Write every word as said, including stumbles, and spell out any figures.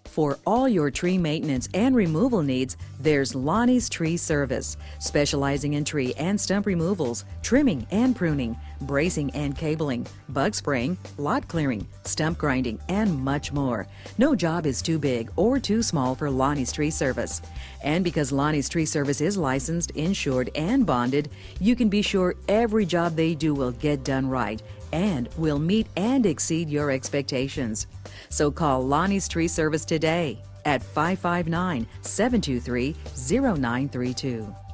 For all your tree maintenance and removal needs, there's Lonny's Tree Service, specializing in tree and stump removals, trimming and pruning, bracing and cabling, bug spraying, lot clearing, stump grinding, and much more. No job is too big or too small for Lonny's Tree Service. And because Lonny's Tree Service is licensed, insured, and bonded, you can be sure every job they do will get done right and will meet and exceed your expectations. So call Lonny's Tree Service today at five five nine, seven two three, zero nine three two.